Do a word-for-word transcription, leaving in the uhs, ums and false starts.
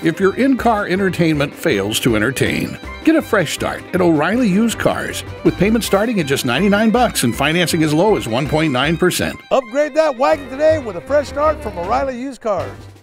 if your in-car entertainment fails to entertain. Get a fresh start at O'Reilly Used Cars with payments starting at just ninety-nine bucks and financing as low as one point nine percent. Upgrade that wagon today with a fresh start from O'Reilly Used Cars.